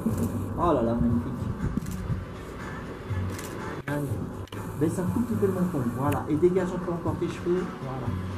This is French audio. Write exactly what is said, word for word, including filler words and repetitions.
Oh là là, magnifique. Magnifique. Baisse un tout petit peu le menton, voilà. Et dégage un peu encore tes cheveux, voilà.